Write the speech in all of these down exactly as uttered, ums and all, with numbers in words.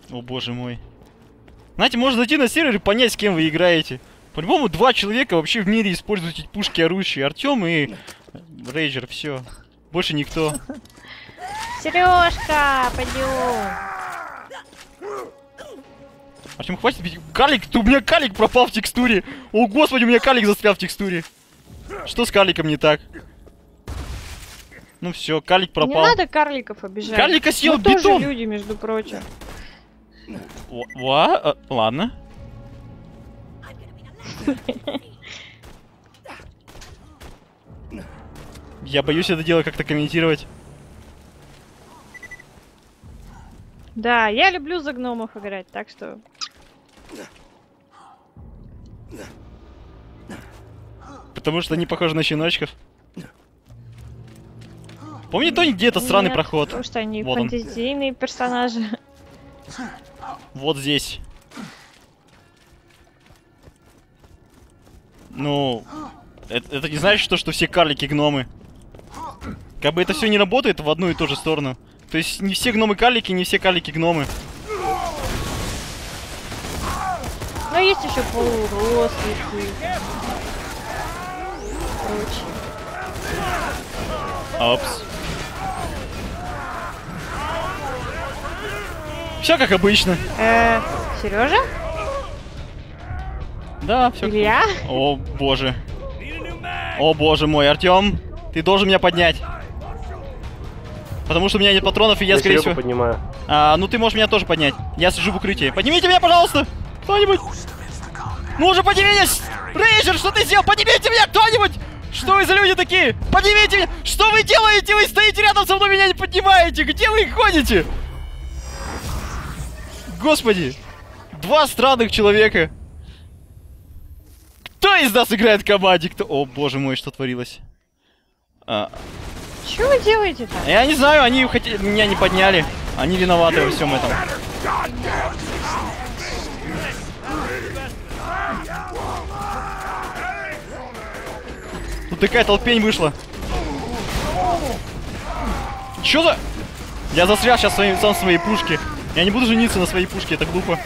О боже мой. Знаете, можно зайти на сервер и понять, с кем вы играете. По-любому два человека вообще в мире используют эти пушки, оружия. Артем и Рейджер, все. Больше никто. Сережка, пойдем. Артем, хватит бить. Карлик, ты, у меня карлик пропал в текстуре. О господи, у меня карлик застрял в текстуре. Что с карликом не так? Ну все, карлик пропал. Не надо карликов обижать. Карлика съел Мы бетон. тоже люди, между прочим. Ва, а, ладно. Я боюсь это дело как-то комментировать. Да, я люблю за гномов играть, так что... Потому что они похожи на щеночков. Помни, Тони, где это сраный Нет, проход? Потому что они Вот он. фантазийные персонажи. Вот здесь. Ну, это, это не значит, что, что все карлики гномы. Как бы это все не работает в одну и ту же сторону. То есть не все гномы карлики, не все карлики гномы. Но есть еще полурослики. Прочее. Опс. Все как обычно. Э, Сережа? Да, все. Илья? О боже. О боже мой, Артем, ты должен меня поднять. Потому что у меня нет патронов, и я, Я скорее Серегу всего... поднимаю. А, ну ты можешь меня тоже поднять. Я сижу в укрытии. Поднимите меня, пожалуйста! Кто-нибудь! Ну уже поднимитесь! Рейджер, что ты сделал? Поднимите меня, кто-нибудь! Что вы за люди такие? Поднимите меня! Что вы делаете? Вы стоите рядом со мной, меня не поднимаете! Где вы ходите? Господи! Два странных человека! Кто из нас играет в команде? Кто... О, боже мой, что творилось? А... Что вы делаете-то? Я не знаю, они хотели... меня не подняли. Они виноваты во всем этом. Тут такая толпень вышла. Чё за... Я застрял сейчас свои, сам своей пушки. Я не буду жениться на своей пушке, это глупо.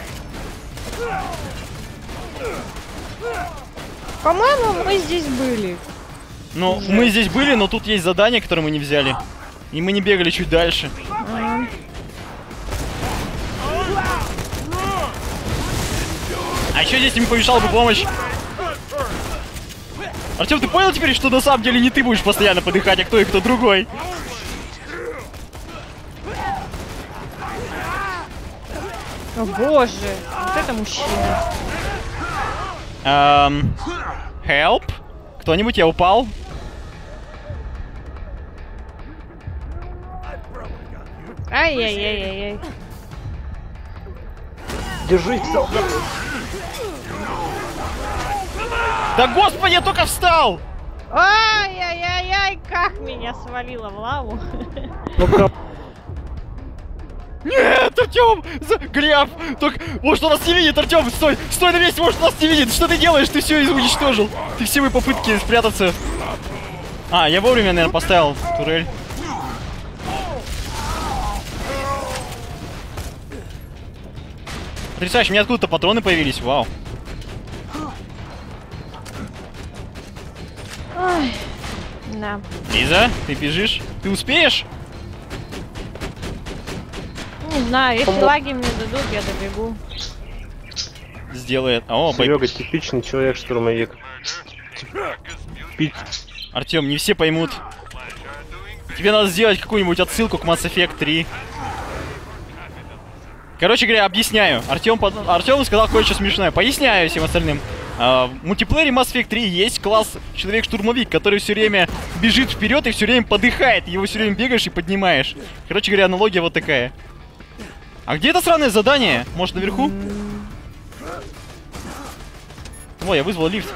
По-моему, мы здесь были. Ну, Уже. мы здесь были, но тут есть задание, которое мы не взяли. И мы не бегали чуть дальше. А. А еще здесь не помешала бы помощь. Артем, ты понял теперь, что на самом деле не ты будешь постоянно подыхать, а кто и кто другой? О боже, вот это мужчина. Эм... Help? Кто-нибудь, я упал? Ай-яй-яй-яй-яй. Держись, солдат. Да господи, я только встал! Ай-яй-яй-яй, как меня свалило в лаву. Ну-ка. Нет, Артем! За... Глеб! Только... Может, он нас не видит, Артем! Стой! Стой на месте, может, он нас не видит! Что ты делаешь? Ты все уничтожил! Ты все мои попытки спрятаться... А, я вовремя, наверное, поставил турель. Потрясающе, у меня откуда-то патроны появились, вау. Ой, да. Лиза, ты бежишь? Ты успеешь? Не знаю, если лаги мне дадут, я добегу. Сделает. О, Серега, типичный человек-штурмовик. Тип... Артем, не все поймут. Тебе надо сделать какую-нибудь отсылку к Mass Effect три. Короче говоря, объясняю. Артем, под... Артем сказал кое-что смешное. Поясняю всем остальным. А, в мультиплеере Mass Effect три есть класс Человек-штурмовик, который все время бежит вперед и все время подыхает. Его все время бегаешь и поднимаешь. Короче говоря, аналогия вот такая. А где это сраное задание? Может, наверху? О, я вызвал лифт.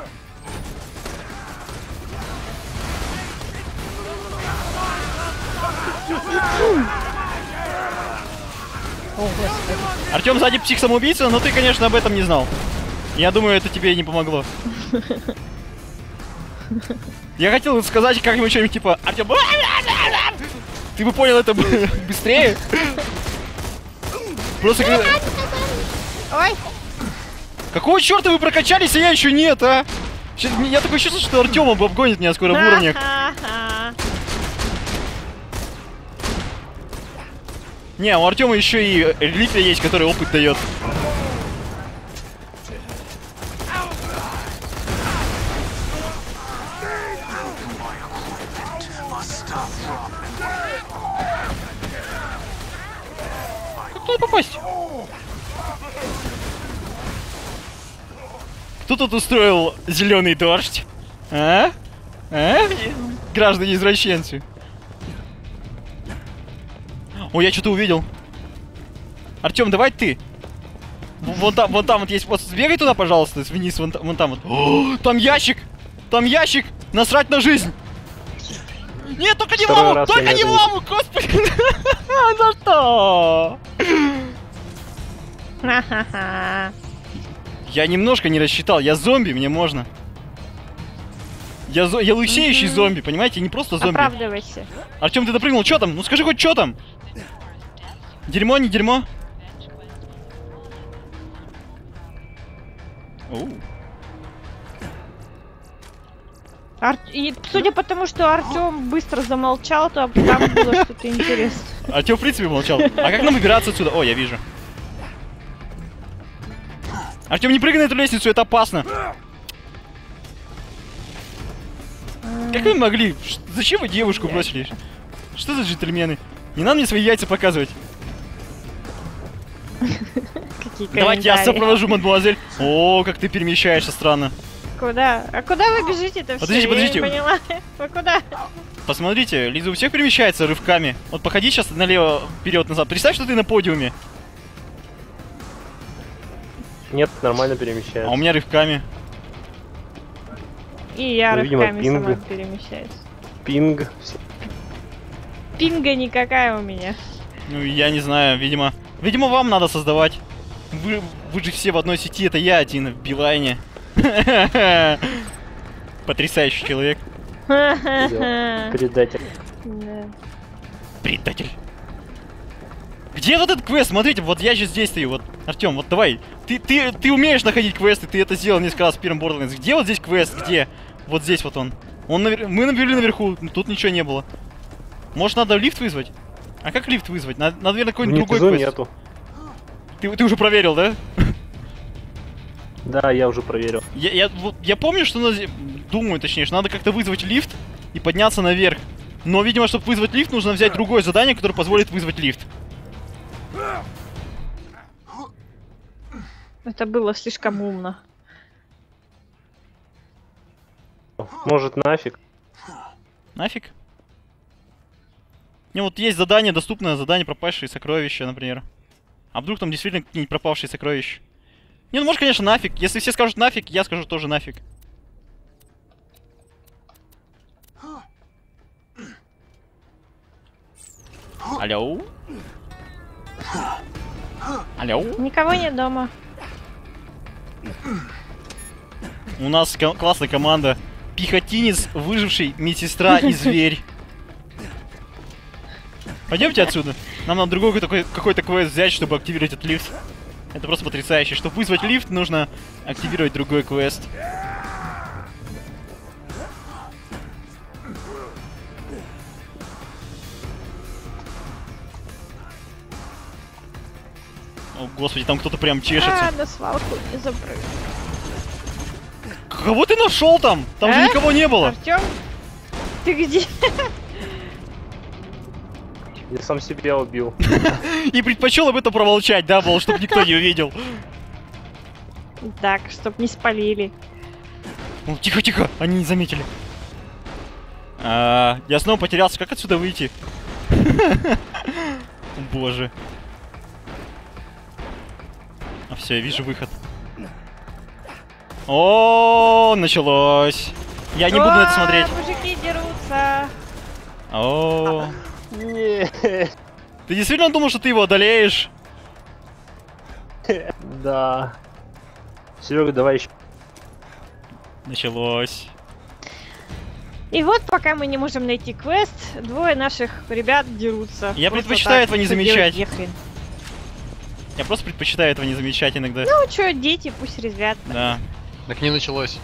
О, господи. Артем сзади псих-самоубийца, но ты, конечно, об этом не знал. Я думаю, это тебе не помогло. Я хотел сказать как-нибудь что-нибудь типа Артем. Ты бы понял это быстрее. Просто... как- Ой, Какого черта вы прокачались, а я еще нет, а? Щас- Я такое чувство, что Артем обгонит меня скоро в уровнях. ха-ха. Не, у Артема еще и реликвия есть, которая опыт дает. Как туда попасть? Кто тут устроил зеленый дождь? А? А? Граждане извращенцы. Ой, я что-то увидел. Артем, давай ты. В- Вон там, вон там вот есть. Вот сбегай туда, пожалуйста, вниз, вон, та- вон там вот. О, там ящик! Там ящик! Насрать на жизнь! Нет, только не в Второй лаву! раз я Только не не в отвечу. лаву, господи! За что? Ха-ха-ха. Я немножко не рассчитал. Я зомби, мне можно. Я, зо... я лысеющий Мгм. зомби, понимаете? Не просто зомби. Оправдывайся. Артем, ты допрыгнул, что там? Ну скажи хоть, что там? Дерьмо, не дерьмо? Оу. Ар- И судя по тому, что Артем быстро замолчал, то там было что-то интересное. Артем, в принципе, молчал. А как нам выбираться отсюда? О, я вижу. Артем, не прыгай на эту лестницу, это опасно. Как вы могли? Ш- Зачем вы девушку бросили? Что за джентльмены? Не надо мне свои яйца показывать. Какие Давайте я комментарии. сопровожу, мадемуазель. О, как ты перемещаешься странно. Куда? А куда вы бежите-то все? Подождите, подождите. Я не поняла. Вы куда? Посмотрите, Лиза у всех перемещается рывками. Вот походи сейчас налево, вперед, назад. Представь, что ты на подиуме. Нет, нормально А у перемещается. меня рывками. И я Ну, видимо, рывками сама пинг. перемещаюсь. Пинг. Пинга никакая у меня. Ну, я не знаю, видимо... Видимо, вам надо создавать. Вы, вы же все в одной сети, это я один в Билайне. Потрясающий человек. Предатель. Да. Предатель. Где вот этот квест? Смотрите, вот я же здесь стою. Вот, Артем, вот давай. Ты, ты, ты умеешь находить квесты, ты это сделал несколько раз в первом Borderlands. Где вот здесь квест? Где? Вот здесь вот он. Он навер... Мы набили наверху, тут ничего не было. Может, надо лифт вызвать? А как лифт вызвать? Надо, надо наверное, какой-нибудь другой Внизу квест. нету. Ты, ты уже проверил, да? Да, я уже проверил. Я, я, вот, я помню, что надо... Думаю, точнее, что надо как-то вызвать лифт и подняться наверх. Но, видимо, чтобы вызвать лифт, нужно взять другое задание, которое позволит вызвать лифт. Это было слишком умно. Может, нафиг? Нафиг? Не, вот есть задание, доступное задание пропавшие сокровища, например. А вдруг там действительно какие-нибудь пропавшие сокровища? Не, ну может, конечно, нафиг. Если все скажут нафиг, я скажу тоже нафиг. Алло? Алло? Никого нет дома. У нас ко- классная команда. Пехотинец, выживший, медсестра и зверь. Пойдемте отсюда. Нам надо другой такой, какой-то квест взять, чтобы активировать этот лифт. Это просто потрясающе. Чтобы вызвать лифт, нужно активировать другой квест. О, господи, там кто-то прям чешется. А, на свалку не запрыгнул. Кого ты нашел там? Там же А? никого не было. Артём? Ты где? Я сам себя убил. И предпочел об этом промолчать, да, был, чтобы никто не увидел. Так, чтоб не спалили. Ну, тихо-тихо, они не заметили. А, я снова потерялся. Как отсюда выйти? Боже. А все, я вижу выход. О, началось. Я не буду на это О, смотреть. Мужики дерутся. О, Нет. ты действительно думал, что ты его одолеешь? Да. Серега, давай еще. Началось. И вот, пока мы не можем найти квест, двое наших ребят дерутся. Я Просто предпочитаю так, этого не что замечать. делать нехрен. Я просто предпочитаю этого не замечать иногда. Ну чё, дети, пусть резвят. Да. Так не началось.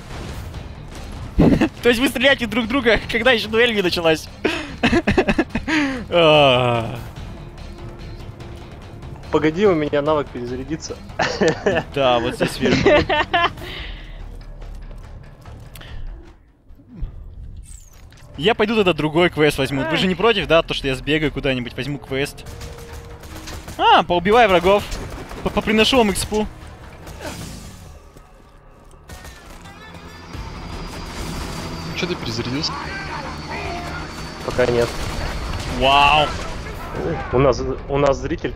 То есть вы стреляете друг в друга, когда еще дуэль не началась. А. Погоди, у меня навык перезарядится. Да, вот здесь верно. Я пойду тогда другой квест возьму. Вы же не против, да, то, что я сбегаю куда-нибудь, возьму квест. А, поубивай врагов. Поприношу вам экспу. Че ты перезарядился? Пока нет. Вау. У нас, у нас зритель.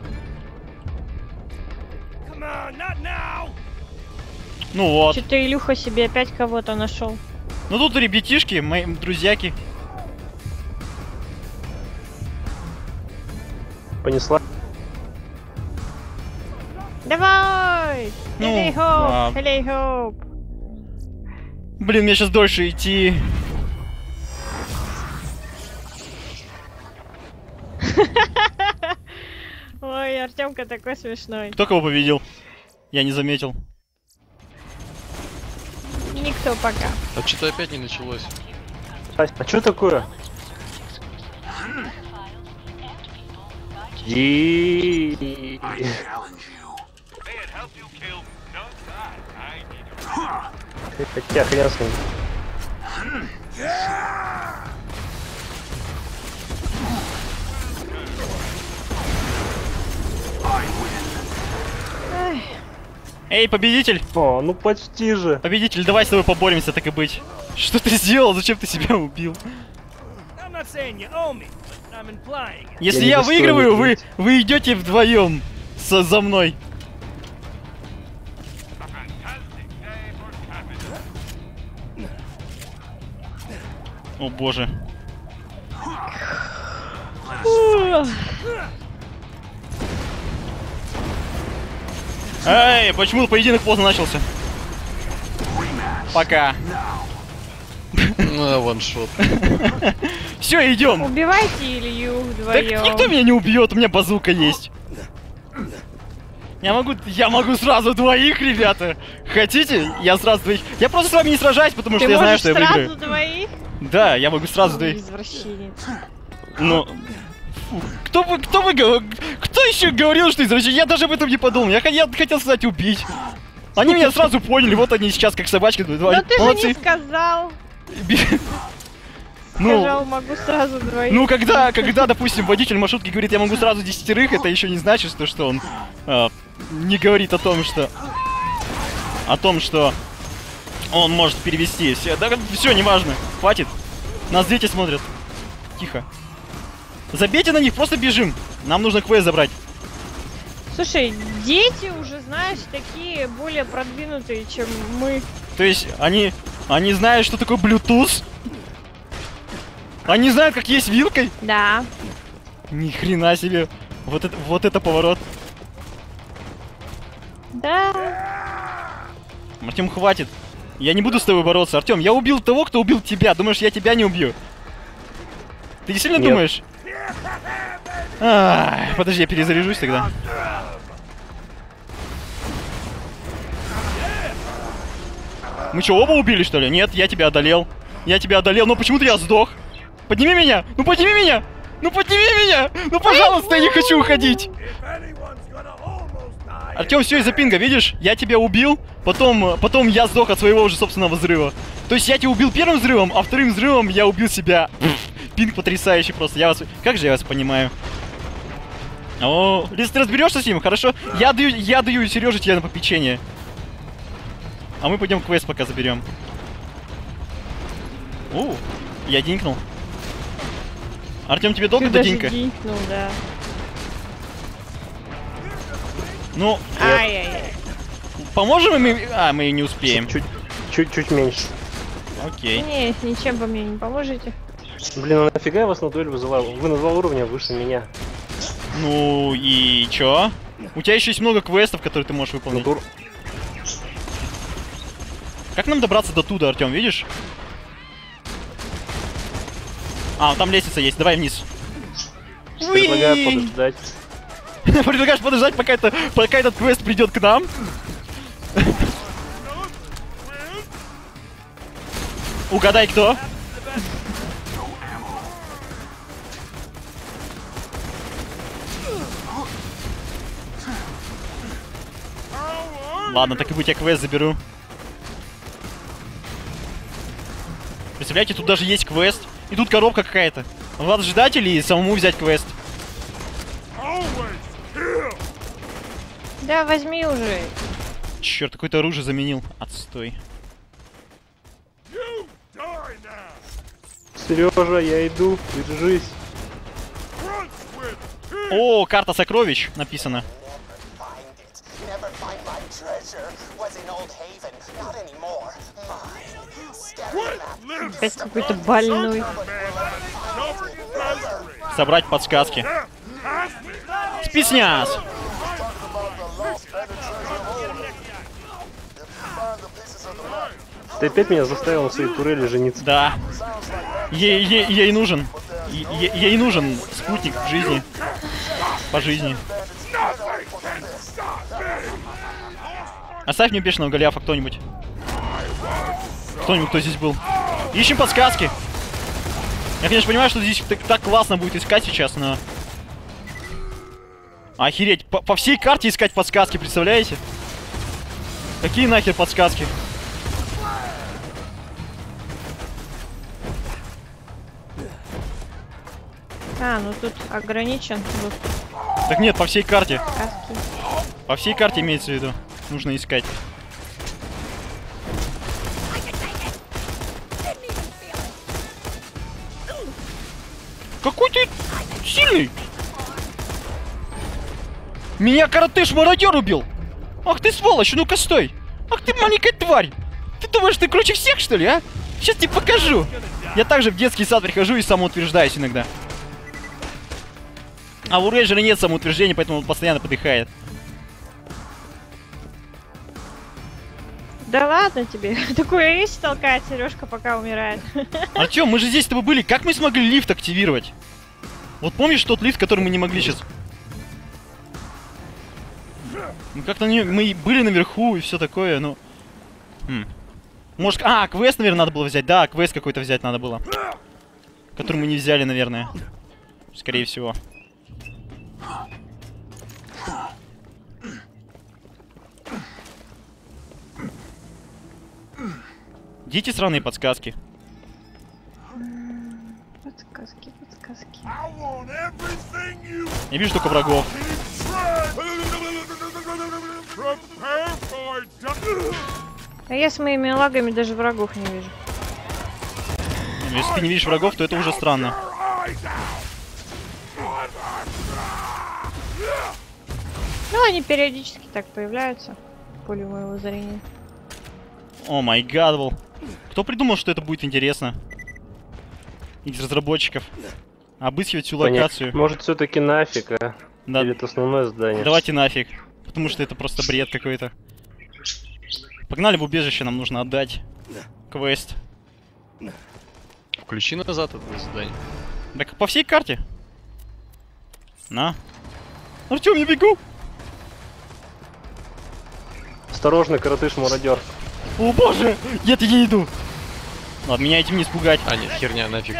Ну вот. Что-то Илюха себе опять кого-то нашел. Ну тут ребятишки, мои друзьяки. Понесла. Давай! Ну, Хелей хоп! а. Хелей хоп! Блин, мне сейчас дольше идти. Ой, Артемка такой смешной. Кто кого победил? Я не заметил. Никто пока. А что-то опять не началось. А, а что такое? И... Хотя хрен с ним. Эй, победитель! О, ну почти же. Победитель, давай с тобой поборемся, так и быть. Что ты сделал? Зачем ты себя убил? Если Я не я достойный выигрываю, вы, жить. вы идете вдвоем со, за мной. О боже. Эй, почему поединок поздно начался? Пока. Ну, ваншот. Все, идем. Убивайте Илью Так вдвоем. никто меня не убьет, у меня базука есть. Я могу, я могу сразу двоих, ребята. Хотите? Я сразу двоих. Я просто с вами не сражаюсь, потому Ты что я знаю, можешь что я сразу выиграю. двоих? Да, я могу сразу Ой, двоих. извращенец. Но... Фу, кто вы, кто вы, гов- кто еще говорил, что извращенец? Я даже об этом не подумал. Я, х- я хотел сказать убить. Они меня сразу поняли, вот они сейчас как собачки. Но ты же Молодцы. не сказал. Ну, Сказал, могу сразу двоих. ну когда, когда, допустим, водитель маршрутки говорит, я могу сразу десятерых, это еще не значит, что, что он а, не говорит о том, что... О том, что он может перевести. Все, да, все, неважно. Хватит. Нас дети смотрят. Тихо. Забейте на них, просто бежим. Нам нужно квест забрать. Слушай, дети уже, знаешь, такие более продвинутые, чем мы. То есть, они... Они знают, что такое Bluetooth? Они знают, как есть вилкой? Да. Ни хрена себе. Вот это, вот это поворот. Да. Артем, хватит. Я не буду с тобой бороться. Артем, я убил того, кто убил тебя. Думаешь, я тебя не убью? Ты действительно Нет. думаешь? Ах, подожди, я перезаряжусь тогда. Мы что, оба убили, что ли? Нет, я тебя одолел. Я тебя одолел, но почему-то я сдох. Подними меня! Ну подними меня! Ну подними меня! Ну пожалуйста, я не хочу уходить! Артем, все из-за пинга, видишь? Я тебя убил, потом, потом я сдох от своего уже собственного взрыва. То есть я тебя убил первым взрывом, а вторым взрывом я убил себя. Пинг потрясающий просто. Я вас... Как же я вас понимаю? О, если ты разберешься с ним, хорошо. Я даю, я даю Сереже тебе на попечение. А мы пойдем квест пока заберем. О, я динкнул. Артем, тебе долго Ты до даже динка? динкнул, да. Ну, Ай-яй-яй. поможем им? А, мы не успеем. Чуть, чуть, чуть меньше. Окей. Не, ничем вы мне не поможете. Блин, а нафига я вас на дуэль вызывал? Вы на два уровня выше меня. Ну и чё? У тебя еще есть много квестов, которые ты можешь Ну, выполнить. дур... Как нам добраться до туда, Артем, видишь? А, там лестница есть, давай вниз. Предлагаю подождать. Предлагаешь подождать, пока, это, пока этот квест придет к нам? Угадай, кто? Ладно, так и быть, я квест заберу. Представляете, тут даже есть квест. И тут коробка какая-то. Надо ждать или самому взять квест? Да, возьми уже. Черт, какое-то оружие заменил. Отстой. Сережа, я иду, держись. О, карта сокровищ написано. Опять какой-то больной. Собрать подсказки. Спецназ! Ты опять меня заставил на своей турели жениться. Да. Ей, ей, ей нужен. Ей, ей нужен спутник в жизни. По жизни. Оставь мне бешеного Голиафа кто-нибудь. Кто-нибудь, кто здесь был. Ищем подсказки. Я, конечно, понимаю, что здесь так, так классно будет искать сейчас, но... Охереть. По, по всей карте искать подсказки, представляете? Какие нахер подсказки? А, ну тут ограничен. Вот. Так нет, по всей карте. Подсказки. По всей карте имеется в виду. Нужно искать. Какой ты сильный! Меня каратыш-мародер убил! Ах ты сволочь, ну-ка стой! Ах ты маленькая тварь! Ты думаешь, ты круче всех, что ли, а? Сейчас тебе покажу! Я также в детский сад прихожу и самоутверждаюсь иногда. А у рейнджера нет самоутверждения, поэтому он постоянно подыхает. Да ладно тебе. Такую речь толкает Сережка, пока умирает. Артём, мы же здесь с тобой были. Как мы смогли лифт активировать? Вот помнишь тот лифт, который мы не могли сейчас? Мы как-то не... Мы были наверху и все такое, ну... Хм. Может... А, квест, наверное, надо было взять. Да, квест какой-то взять надо было. Который мы не взяли, наверное. Скорее всего. Дите сраные подсказки. Подсказки, подсказки. Я вижу только врагов. А я с моими лагами даже врагов не вижу. Если ты не видишь врагов, то это уже странно. Ну, они периодически так появляются в поле моего зрения. О май гадвол. Кто придумал, что это будет интересно? Из разработчиков. Обыскивать всю Понятно. локацию. Может, все-таки нафиг, а? Да. Или это основное здание? Давайте нафиг. Потому что это просто бред какой-то. Погнали в убежище, нам нужно отдать квест. Включи назад это задание. Так по всей карте. На. Артём, я бегу! Осторожно, коротыш-мародер. О боже! Нет, я не иду! Ладно, меня этим не испугать. А, нет, херня, нафиг.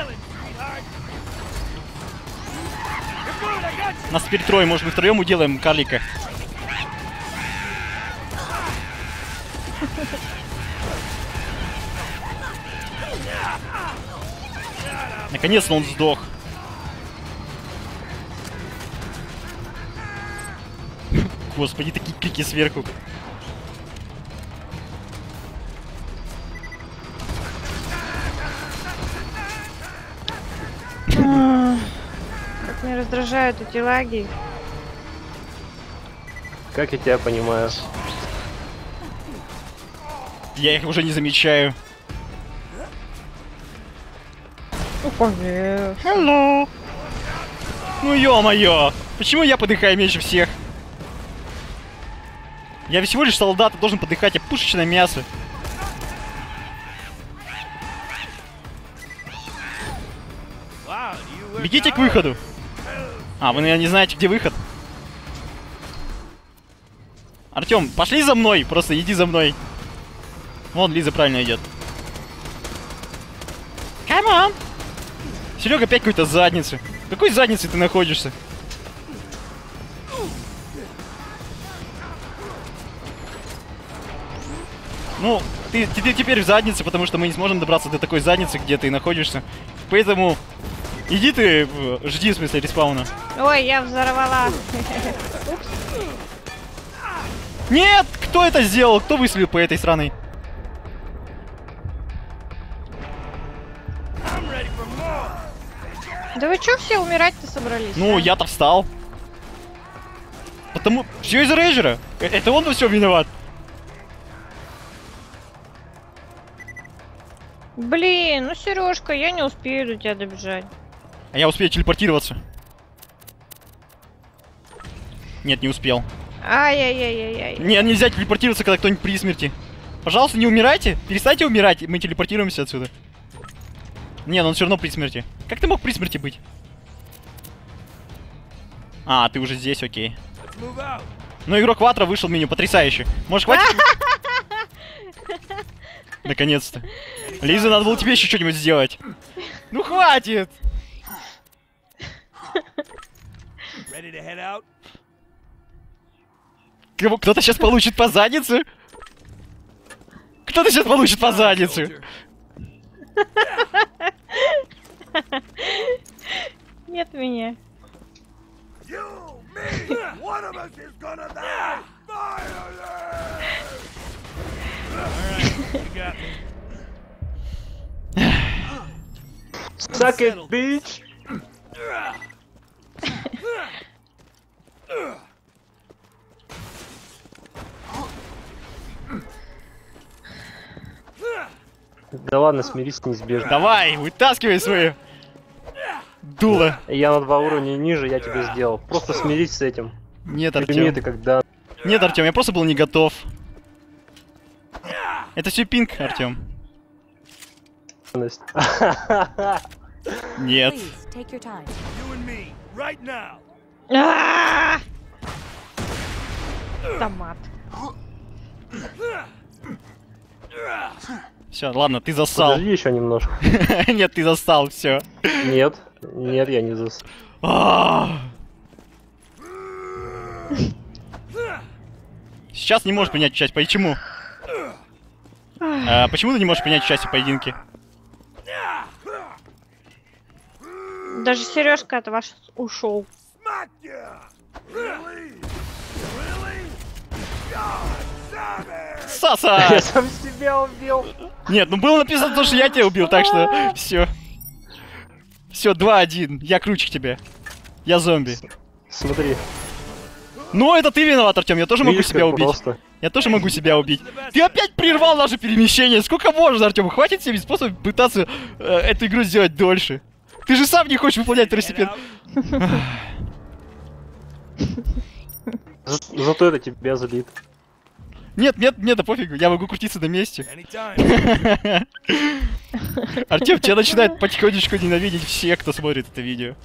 Нас теперь трое, может, мы втроем уделаем карлика. Наконец-то он сдох. Господи, такие крики сверху. Как меня раздражают эти лаги. Как я тебя понимаю. Я их уже не замечаю. Ну, конечно. Hello. Ну ё-моё! Почему я подыхаю меньше всех? Я всего лишь солдат, должен подыхать, я пушечное мясо. Бегите к выходу. А, вы, наверное, не знаете, где выход? Артем, пошли за мной, просто иди за мной. Вон, Лиза правильно идет. Come on! Серега опять какой-то задницы. В какой заднице ты находишься? Ну, ты, ты, ты теперь в заднице, потому что мы не сможем добраться до такой задницы, где ты находишься. Поэтому иди ты, жди, в смысле, респауна. Ой, я взорвала. Нет! Кто это сделал? Кто выстрелил по этой сраной? Да вы чё все умирать-то собрались? Ну, а? я-то встал. Потому... Все из-за Рейджера. Э, Это он во всем виноват. Блин, ну Сережка, я не успею до тебя добежать. А я успею телепортироваться. Нет, не успел. Ай-яй-яй-яй-яй. Не, нельзя телепортироваться, когда кто-нибудь при смерти. Пожалуйста, не умирайте. Перестаньте умирать, мы телепортируемся отсюда. Не, но он все равно при смерти. Как ты мог при смерти быть? А, ты уже здесь, окей. Ну, игрок Ватра вышел в меню, потрясающе. Может, хватит? Наконец-то. Лиза, надо было тебе еще что-нибудь сделать. Ну, хватит! Кого- Кто-то сейчас получит по заднице? Кто-то сейчас получит по заднице? Нет меня. Suck it, bitch! Да ладно, смирись с неизбежным. Давай, вытаскивай свою дуло. Я на два уровня ниже, я тебе сделал. Просто смирись с этим. Нет, Прими Артем. это когда... Нет, Артем, я просто был не готов. Это все пинг, Артем. Нет. А-а-а! Томат. Все, ладно, ты зассал. Подожди еще немножко. Нет, ты зассал, все. Нет, нет, я не зас... Сейчас не можешь принять участие. Почему? А, почему ты не можешь принять участие в поединке? Даже Сережка от вас ушел. Саса! Я сам себя убил. Нет, ну было написано то, что я тебя убил, так что все. Все, два-один. Я круче тебя. Я зомби. Смотри. Ну, это ты виноват, Артем. Я тоже могу Видишь, себя как убить. просто. Я тоже могу себя убить. Ты опять прервал наше перемещение. Сколько можно, Артем? Хватит себе способ пытаться э, эту игру сделать дольше. Ты же сам не хочешь выполнять второстепенно. За- Зато это тебя злит. Нет, нет, нет, да пофигу. Я могу крутиться на месте. Артем, тебя начинает потихонечку ненавидеть все, кто смотрит это видео.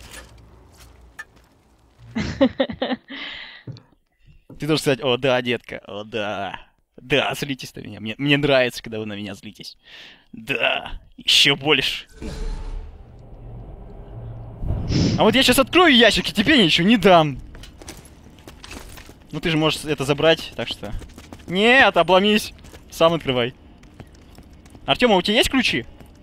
Ты должен сказать: о да, детка, о да. Да, злитесь на меня. Мне, мне нравится, когда вы на меня злитесь. Да, еще больше. А вот я сейчас открою ящик и тебе ничего не дам. Ну ты же можешь это забрать, так что... Нет, обломись. Сам открывай. Артем, а у тебя есть ключи?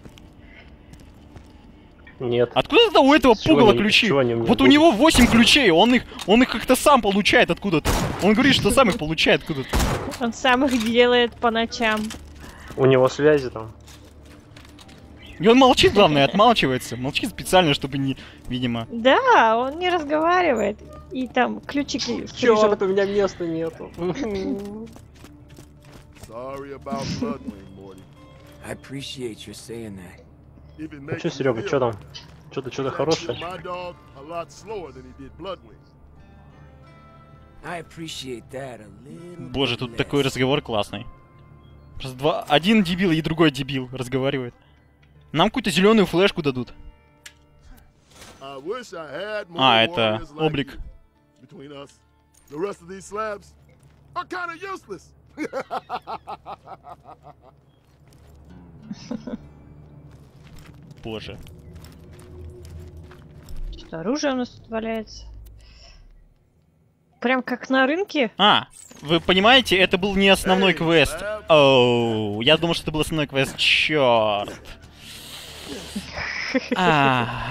Нет. Откуда тогда у этого С чего пугала они- ключи? с чего они у меня Вот у будут? него восемь ключей, он их, он их как-то сам получает откуда-то. Он говорит, что сам их получает откуда-то. Он сам их делает по ночам. У него связи там. И он молчит, главное, отмалчивается. Молчит специально, чтобы не... Видимо... Да, он не разговаривает. И там ключики Черт, у меня места нету. Sorry about Bloodwing, Morty. I appreciate you saying that. If it Ну makes чё, you Серега, feel чё там? Что-то, что-то better, хорошее? my dog a lot slower than he did Bloodwing. I appreciate that a little Боже, bit тут less. такой разговор классный. Просто два... Один дебил и другой дебил разговаривает. Нам какую-то зеленую флешку дадут. I wish I had more А, это warriors like облик. you between us. The rest of these slabs, are kind of useless. Боже. Что, оружие у нас тут валяется? Прям как на рынке? А, вы понимаете, это был не основной квест. Оу, я думал, что это был основной квест. Черт. А.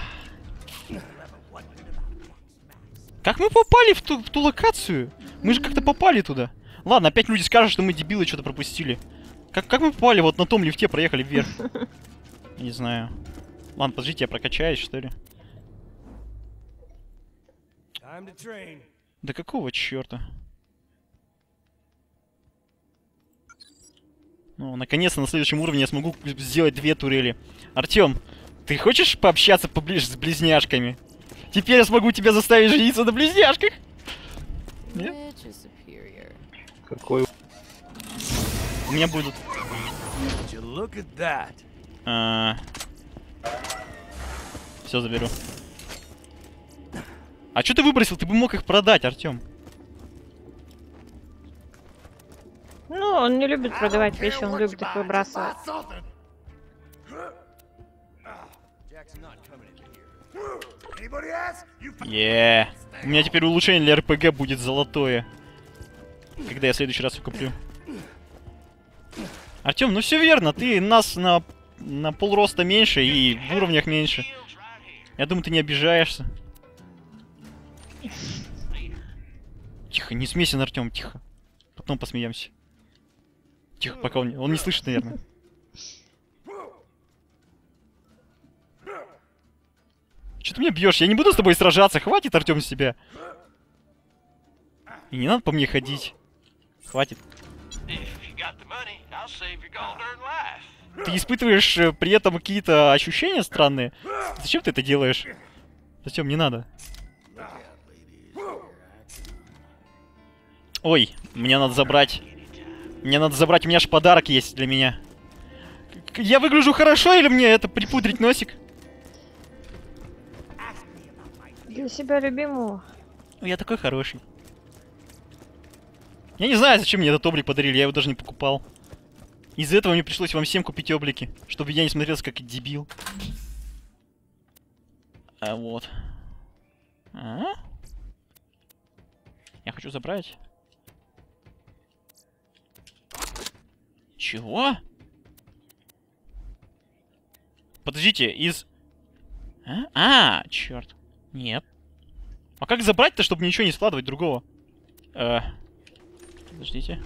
Как мы попали в ту, в ту локацию? Мы же как-то попали туда. Ладно, опять люди скажут, что мы дебилы что-то пропустили. Как, как мы попали вот на том лифте, проехали вверх? Не знаю. Ладно, подождите, я прокачаюсь, что ли? Да какого черта? Ну, наконец-то на следующем уровне я смогу сделать две турели. Артём, ты хочешь пообщаться поближе с близняшками? Теперь я смогу тебя заставить жениться на близняшках. Нет? Какой... У меня будут... А... Все заберу. А что ты выбросил? Ты бы мог их продать, Артём. Ну, он не любит продавать вещи, он любит их выбрасывать. Еее. У меня теперь улучшение для эр пэ гэ будет золотое. Когда я в следующий раз его куплю. Артём, ну все верно, ты нас на, на полроста меньше и в уровнях меньше. Я думаю, ты не обижаешься. Тихо, не смейся, Артём, тихо. Потом посмеемся. Тихо, пока он, он не слышит, наверное. Че ты меня бьешь? Я не буду с тобой сражаться. Хватит, Артём, с себя. И не надо по мне ходить. Хватит. Ты испытываешь э, при этом какие-то ощущения странные? Зачем ты это делаешь? Артём, не надо. Ой, мне надо забрать. Мне надо забрать, у меня же подарок есть для меня. Я выгляжу хорошо или мне это припудрить носик? Для себя любимого. Я такой хороший. Я не знаю, зачем мне этот облик подарили, я его даже не покупал. Из-за этого мне пришлось вам всем купить облики, чтобы я не смотрелся как дебил. А вот. А? Я хочу забрать. Чего? Подождите, из... А, а черт. Нет. А как забрать-то, чтобы ничего не складывать другого? Э... Подождите.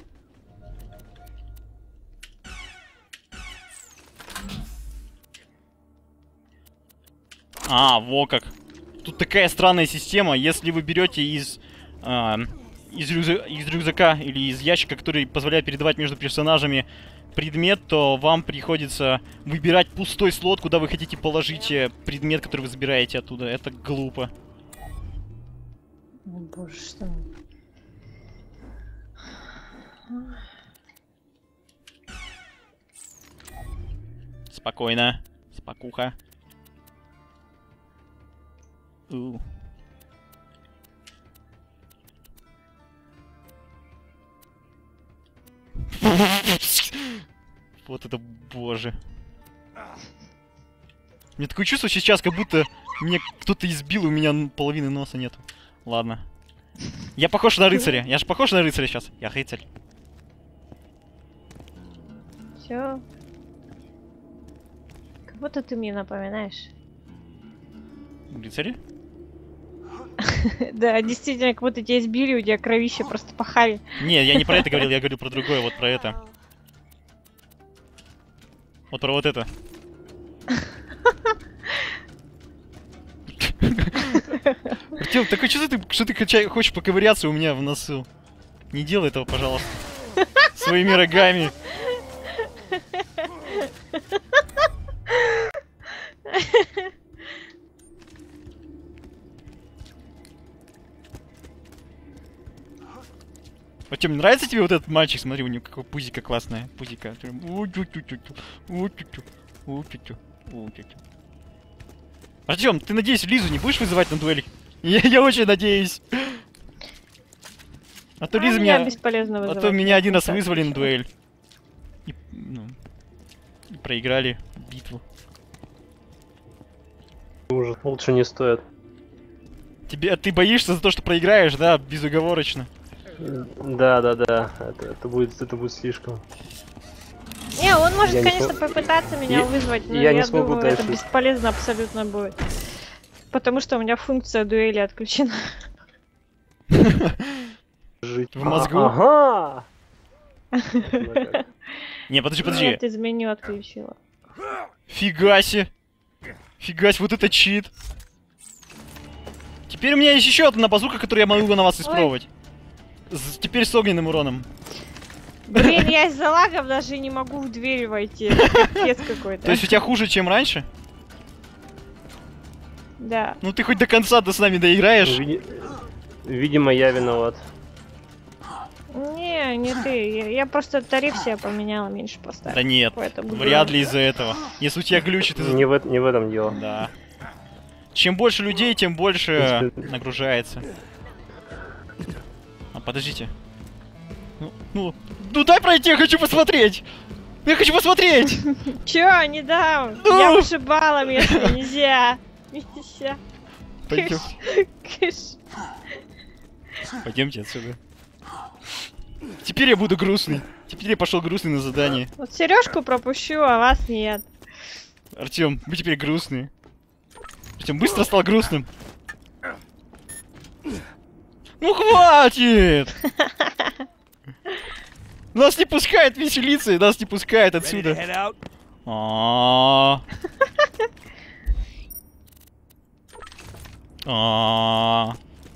А, во как. Тут такая странная система. Если вы берете из, э, из, рюкзака, из рюкзака или из ящика, который позволяет передавать между персонажами предмет, то вам приходится выбирать пустой слот, куда вы хотите положить предмет, который вы забираете оттуда. Это глупо. О боже, что... Спокойно. Спокуха. У. Вот это боже. Мне такое чувство сейчас, как будто мне кто-то избил, и у меня половины носа нету. Ладно. Я похож на рыцаря. Я же похож на рыцаря сейчас. Я рыцарь. Все. Как будто ты мне напоминаешь. Рыцарь? Да, действительно, как будто тебя избили, у тебя кровище просто пахали. Не, я не про это говорил, я говорил про другое, вот про это. Вот про вот это. Артём, такое чувство, ты, что ты хоча- хочешь поковыряться у меня в носу. Не делай этого, пожалуйста. Своими рогами. Артём, нравится тебе вот этот мальчик? Смотри, у него какое пузико классное. Пузико. Артём, ты, надеюсь, Лизу не будешь вызывать на дуэль? Я, я очень надеюсь. А то А Лиза меня меня... бесполезно А вызывать. то меня один раз Так, вызвали на всё. дуэль. И, ну, и проиграли битву. Ужас, лучше не стоит. Тебе, ты боишься за то, что проиграешь, да, безоговорочно. Да, да, да. Это, это будет, это будет слишком. Не, он может, Я не конечно, смог- попытаться меня Я- вызвать, но я я, не смогу думаю, это дальше. бесполезно абсолютно будет. Потому что у меня функция дуэли отключена. Жить. В мозгу? А- Ага. Ну как. Не, подожди, подожди. Нет, из меню отключила. Фига себе. Фига себе, вот это чит. Теперь у меня есть еще одна базука, которую я могу на вас испробовать. С- теперь с огненным уроном. Блин, я из-за лагов даже не могу в дверь войти. Это капец какой-то. То есть у тебя хуже, чем раньше? Да. Ну ты хоть до конца до с нами доиграешь. Види- Видимо, я виноват. Не, не ты. Я, я просто тариф себе поменяла, меньше поставила. Да нет, Поэтому вряд ли из-за этого. Если у тебя глючит из-за... Не в, не в этом дело. Да. Чем больше людей, тем больше нагружается. А, подождите. Ну, ну, ну дай пройти, я хочу посмотреть! Я хочу посмотреть! Чё, не дам? Ну! Я вышибала место, нельзя. Нельзя. Пойдем. Кыш. Пойдемте отсюда. Теперь я буду грустный. Теперь я пошел грустный на задание. Вот Сережку пропущу, а вас нет. Артем, вы теперь грустные. Артем быстро стал грустным. Ну хватит! Нас не пускает веселиться, и нас не пускает отсюда. А. А.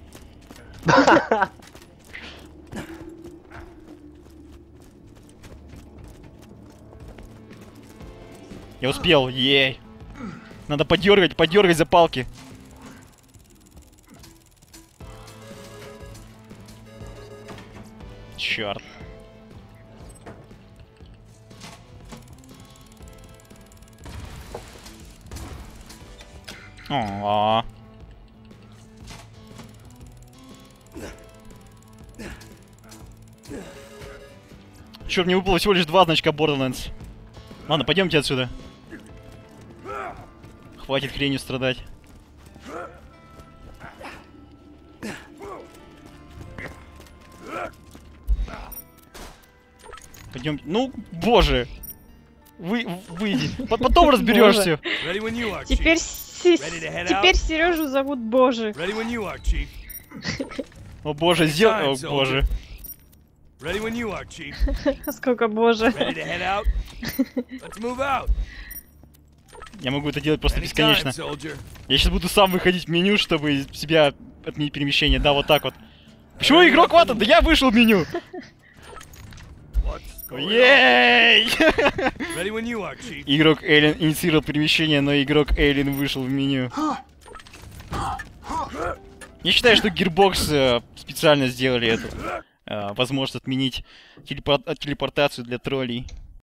Я успел, ей. Надо подергать, подергать за палки. Черт. О. Черт, мне выпало всего лишь два значка Borderlands. Ладно, пойдемте отсюда. Хватит хренью страдать. Пойдем. Ну, боже. Вы, выйди. По- Потом разберешься. Теперь, Се- теперь Сережу зовут Боже. О боже, сделай. О боже. Сколько Боже. Я могу это делать просто бесконечно. Я сейчас буду сам выходить в меню, чтобы себя отменить перемещение. Да, вот так вот. Почему игрок ватан? Да я вышел в меню. Ей! Игрок Эйлин инициировал перемещение, но игрок Эйлин вышел в меню. Я считаю, что Gearbox э, специально сделали эту э, возможность отменить телепор- телепортацию для троллей.